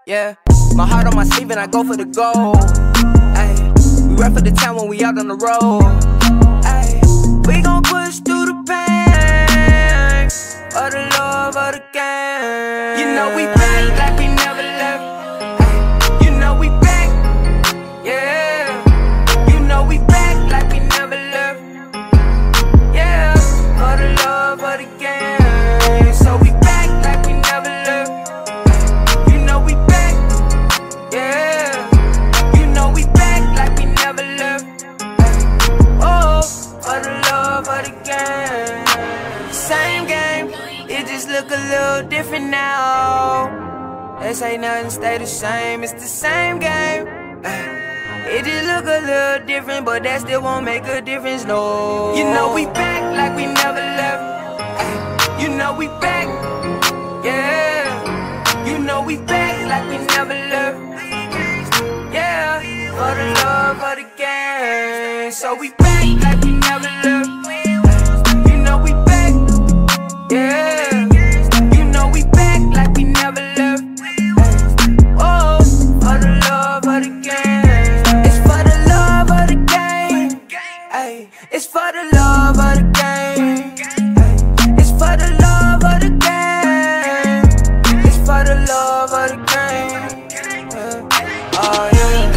Yeah, my heart on my sleeve and I go for the goal. Ay, we run for the town when we out on the road. Ay, we gon' push through the pain for the love of the game. You know we back like we never left. Ay, you know we back, yeah. You know we back like we never left. Yeah, for the love of the game. So we back like we never left. You know we back, yeah. You know we back like we never left. Oh, for the love of the game. Same game, it just look a little different now. They say nothing stay the same, it's the same game. It just look a little different, but that still won't make a difference, no. You know we back like we never left. You know we back, yeah. You know we back like we never left. Yeah, for the love of the game. So we back like we never left. You know we back, yeah. You know we back like we never left. Oh, for the love of the game. It's for the love of the game. Ay, it's for the love of the game. Ay, it's for the love of the game. It's for the love of the game. Oh yeah.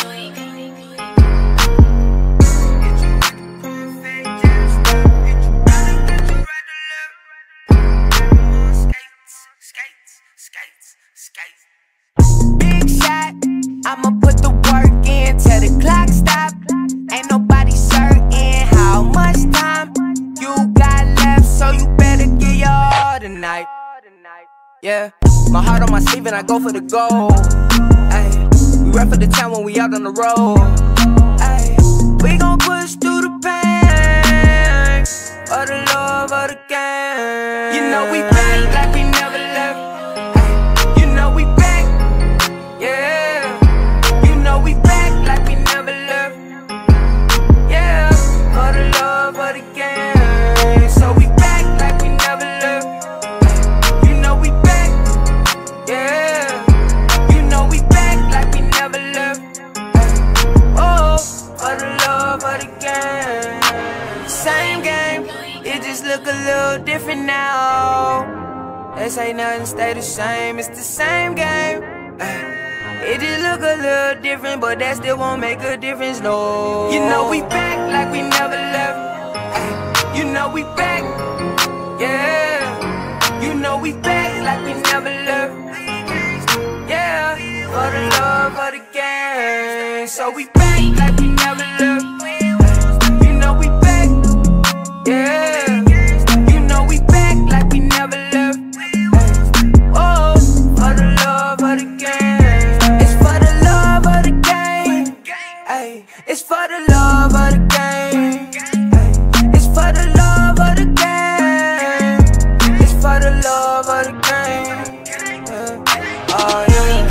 Big shot, I'ma put the work in till the clock stop. Ain't nobody certain how much time you got left, so you better give your all tonight. Yeah, my heart on my sleeve and I go for the goal. Ay, we run for the town when we out on the road. Ay, we gon' push through the pain for the love of the game. You know we back like we never left. Ay, you know we back, yeah. You know we back like we never left. Yeah, for the love of the game. So we back like we never left. You know we back, yeah. You know we back like we never left. Oh, for the love of the game. Same game, it just look a little different now. They say nothing stay the same, it's the same game. It just look a little different, but that still won't make a difference, no. You know we back like we never left. You know we back, yeah. You know we back like we never left. Yeah, for the love of the game. So we back like we never left. You know we back, yeah. You know we back like we never left. Oh, for the love of the game. It's for the love of the game. Ay, it's for the love of the game. Ay, it's for the love of the game. It's for the love of the game. Oh yeah.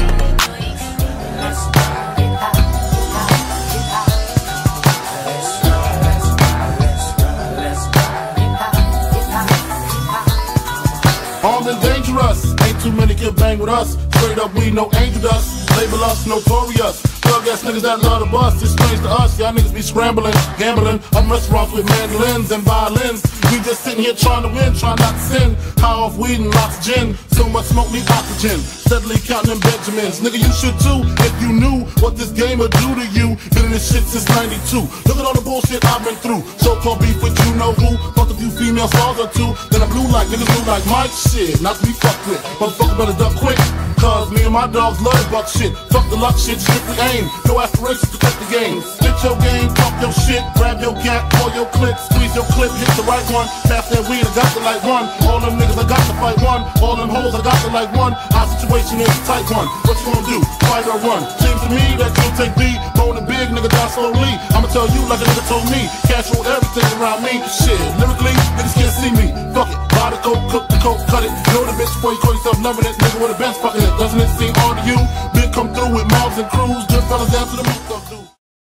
Armed and dangerous, ain't too many can bang with us. Straight up, we no angel dust. Label us notorious. Thug ass niggas that love to bust. It's strange to us, y'all niggas be scrambling, gambling. I'm restaurants with mandolins and violins. We just sitting here trying to win, trying not to sin. High off weed and lots of gin. So much smoke need oxygen. Steadily counting them Benjamins. Nigga, you should too, if you knew what this game would do to you. Been in this shit since '92. Look at all the bullshit I've been through. So-called beef with you know who. Fucked a few female stars or two. Then I blew like niggas blue like Mike. Shit, not to be fucked with. Motherfucker better duck quick. Cause me and my dogs love the buck shit. Fuck the luck shit, strictly aim. No aspirations to cut the game. Spit your game, talk your shit. Grab your gat, pull your clip. Squeeze your clip, hit the right one. Pass that weed, I got to like one. All them niggas, I got to fight one. All them hoes, I got to like one. Our situation is a tight one. What you gonna do? Fight or run? Seems to me that you'll take B. Bone and big, nigga, die slowly. I'ma tell you like a nigga told me. Cash rule everything around me. Shit, lyrically, niggas can't see me. Fuck it. Buy the coke, cook the coke, cut it. Know the bitch before you call yourself loving it. Nigga with a bench fucking it. Doesn't it seem odd to you? Big come through with mobs and crews. Good fellas down to the roof, dude.